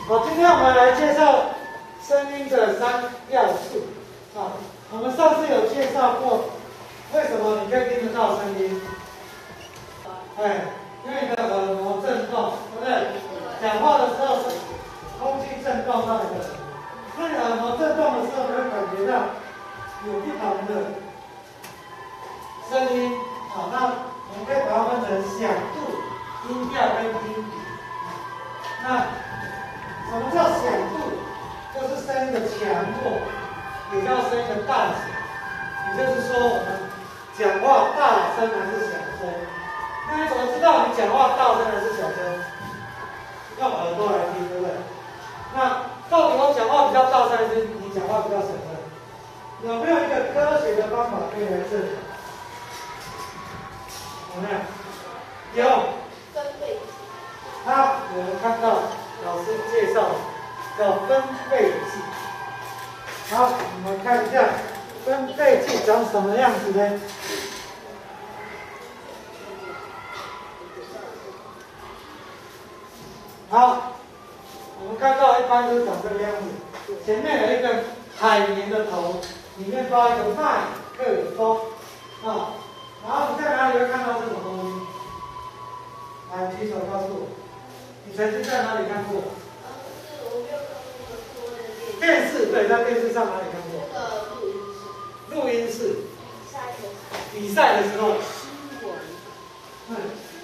好，今天我们来介绍声音的3要素。啊，我们上次有介绍过，为什么你可以听得到声音？因为你的耳膜震动，对不对？讲话的时候是空气震动到你的耳膜，那你耳膜震动的时候，你会感觉到有不同的声音。好，那我们可以把它分成响度、音调跟音比。那什么叫响度？就是声音的强弱，也叫声音的大小。也就是说，我们讲话大声还是小声？那你怎么知道你讲话大声还是小声？用耳朵来听，对不对？那到底我讲话比较大声，还是你讲话比较小声？有没有一个科学的方法可以来证明？有没有？有。 分贝计。 好，我们看到老师介绍叫分贝计。好，我们看一下分贝计长什么样子呢？好，我们看到一般都长这个样子，前面有一个海绵的头，里面包一个麦克风，啊，然后你在哪里会看到这种东西？来，举手告诉我，你曾经在哪里看过？电视，对，在电视上哪里看过？录音室。比赛的时候。新闻。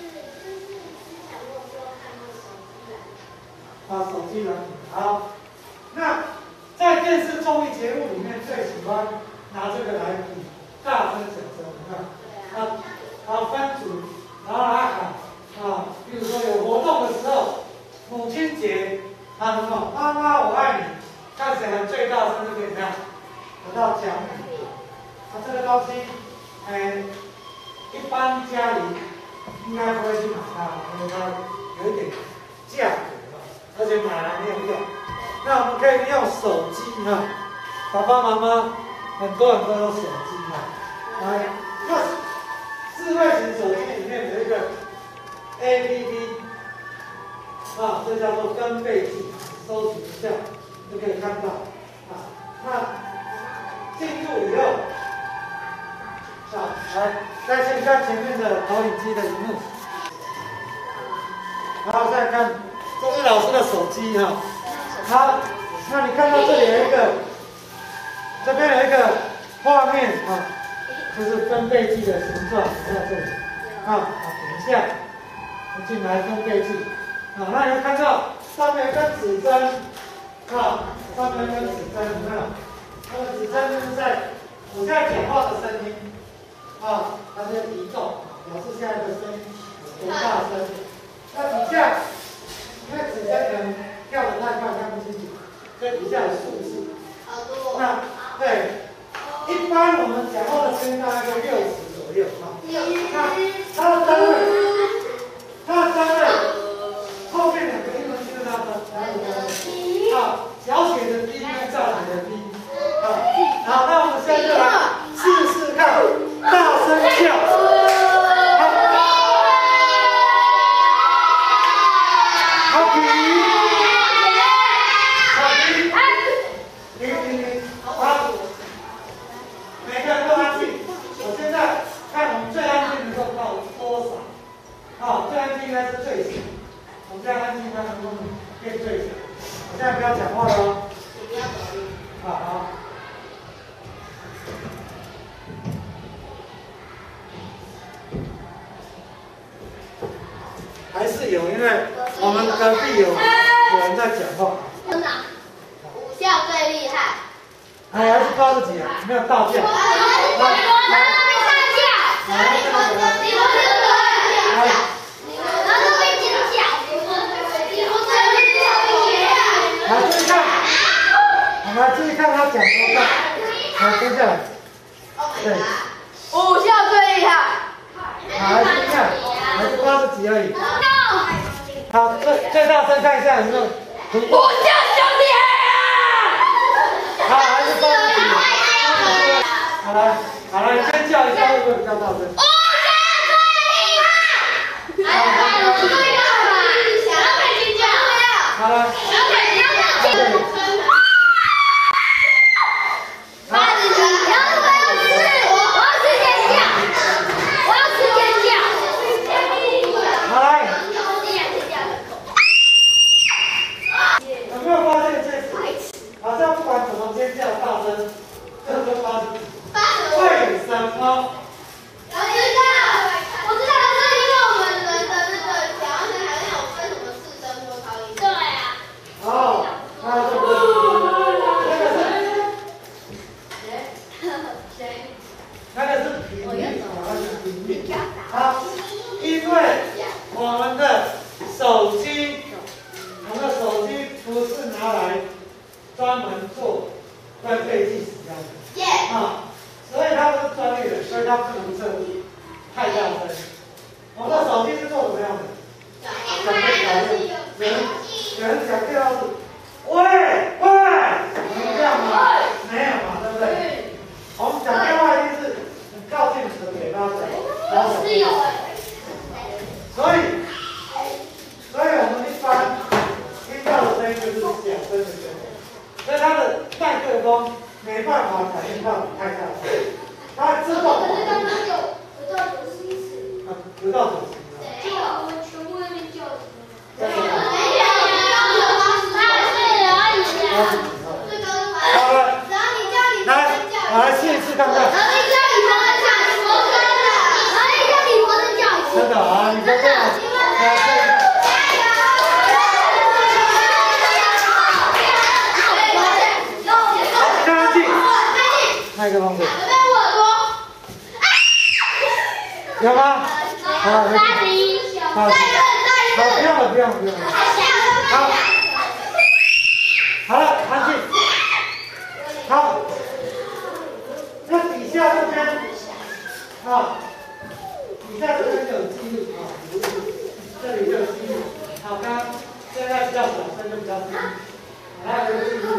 手机软体。好，那在电视综艺节目里面最喜欢拿这个来比大声小声，你看，分组，然后来喊比如说有活动的时候，母亲节，喊什么？妈妈我爱你，看谁喊最大声就可以怎样得到奖品。这个东西，一般家里应该不会去买它，因为它有一点价格。而且买来没有用，那我们可以利用手机爸爸妈妈很多人都有手机那智慧型手机里面有一个 APP 这叫做分贝计，搜寻一下就可以看到那进入以后，来再先看前面的投影机的荧幕，然后再看。这是老师的手机好，那你看到这里有一个，这边有一个画面就是分贝计的形状，在这里等一下，我进来分贝计那你会看到上面有根指针上面有根指针，有没有？那个指针就是在我现在讲话的声音它在移动，表示现在的声音有多大声。那底下。因为指针可能跳得太快看不清楚，所以底下有数字。那对，一般我们讲话的声音大概在60左右它的单位，后面2个英文字小写的 D 跟大写的 D。好，那我们现在就来试试看，大声叫。最安静应该是最小，我们这样安静，它能够变最小。我现在不要讲话了哦。你不要走路。好。还是有，因为我们隔壁有人在讲话。 真的，5校最厉害。 还是80几没有大叫。来注意看他讲多大，接下来，对 ，5校最厉害。 来注意看，还是80几而已。好，最大声看一下有没有？5校最厉害好，还是80几。好了，你先叫一下会不会比较大声？5校最厉害。好了。 它来专门做分贝计时要的。啊，所以它不是专利的，所以它不能设计太大声。我的手机是做什么样的？讲个小的，有人讲电话是，喂，能这样吗？没有嘛，对不对？我们讲电话一定是很靠近你的嘴巴讲，然后所以我们一般听到的声音就是小声的声音，所以它的麦克风没办法感应到太大声，它自动可是刚刚有到90次， 不到90次。 就我们全部那边叫什么？ 没有，好了，来试一次看看。真的啊，你在这样，安静，麦克风对，有吗？好，不用了。好了，安静。好，那底下这边啊，底下这边有记录啊，这里就有记录。好，刚刚现在比较小声就比较低，还有一个记录。